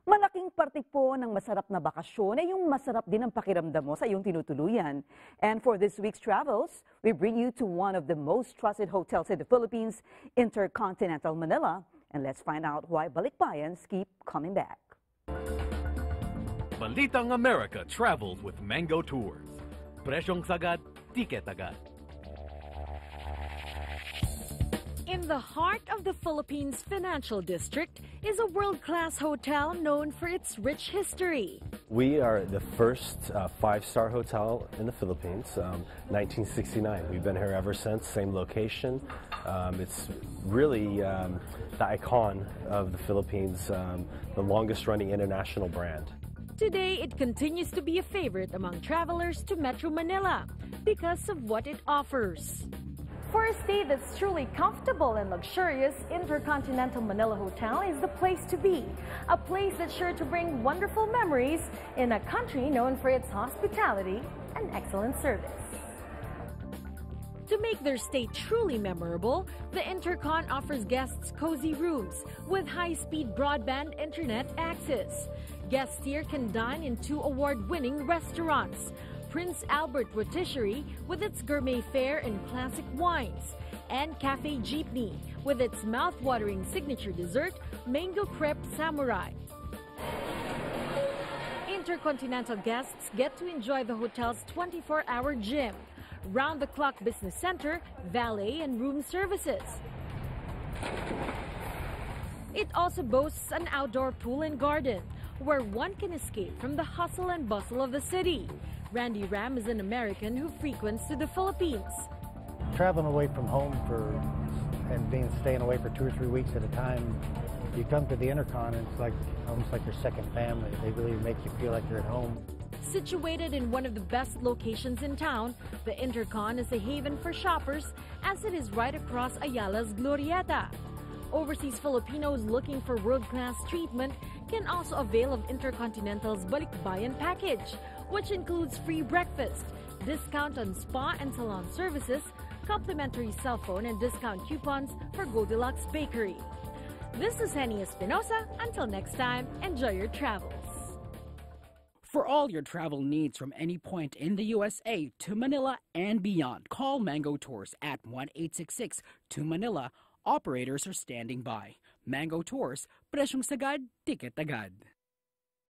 Malaking parte po ng masarap na bakasyon ay yung masarap din ang pakiramdam mo sa iyong tinutuluyan. And for this week's travels, we bring you to one of the most trusted hotels in the Philippines, Intercontinental Manila. And let's find out why balikbayans keep coming back. Balitang America travels with Mango Tours. Presyong sagad, tiket agad. In the heart of the Philippines Financial District is a world-class hotel known for its rich history. We are the first five-star hotel in the Philippines, 1969. We've been here ever since, same location. It's really the icon of the Philippines, the longest-running international brand. Today, it continues to be a favorite among travelers to Metro Manila because of what it offers. For a stay that's truly comfortable and luxurious, Intercontinental Manila Hotel is the place to be. A place that's sure to bring wonderful memories in a country known for its hospitality and excellent service. To make their stay truly memorable, the Intercon offers guests cozy rooms with high-speed broadband internet access. Guests here can dine in two award-winning restaurants: Prince Albert Rotisserie with its gourmet fare and classic wines, and Cafe Jeepney with its mouth-watering signature dessert, Mango Crepe Samurai. Intercontinental guests get to enjoy the hotel's 24-hour gym, round-the-clock business center, valet and room services. It also boasts an outdoor pool and garden where one can escape from the hustle and bustle of the city. Randy Ram is an American who frequents to the Philippines. Traveling away from home and staying away for 2 or 3 weeks at a time, you come to the Intercon and it's like almost like your second family. They really make you feel like you're at home. Situated in one of the best locations in town, the Intercon is a haven for shoppers as it is right across Ayala's Glorieta. Overseas Filipinos looking for world-class treatment can also avail of Intercontinental's Balikbayan package, which includes free breakfast, discount on spa and salon services, complimentary cell phone and discount coupons for Goldilocks Bakery. This is Henny Espinosa. Until next time, enjoy your travels. For all your travel needs from any point in the USA to Manila and beyond, call Mango Tours at 1-866 to Manila. Operators are standing by. Mango Tours, presyong sagad, tiket agad.